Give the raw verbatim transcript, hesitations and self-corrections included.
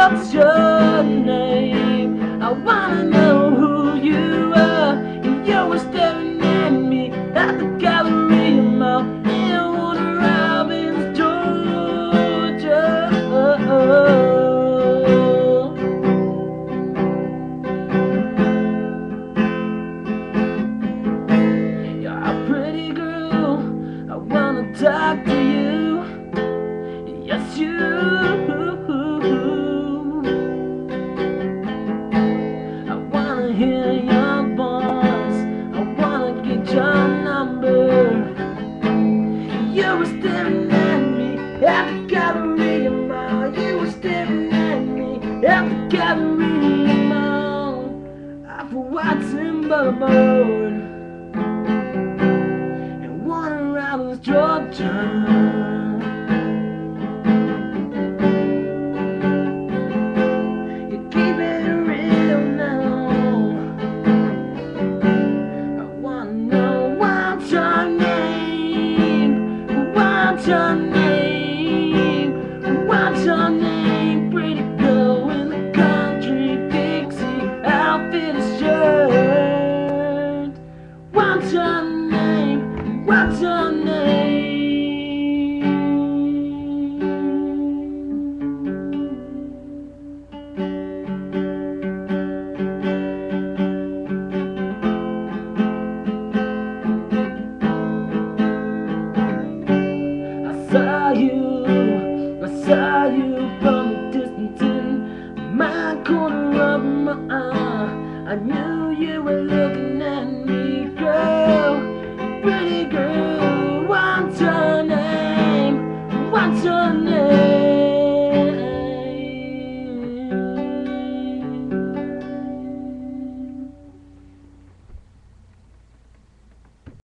what's your name? I wanna know who you are. And you were staring at me at the Galleria Mall in Warner Robins, Georgia. You're a pretty girl, I wanna talk to you. Yes, you. I wanna hear your voice, I wanna get your number. You were staring at me at the Galleria Mall. You were staring at me at the Galleria Mall off of Watson Boulevard in Warner Robins, Georgia. What's your name? What's your name? Pretty girl in the country Dixie outfit and shirt. What's your name? What's your name? I saw you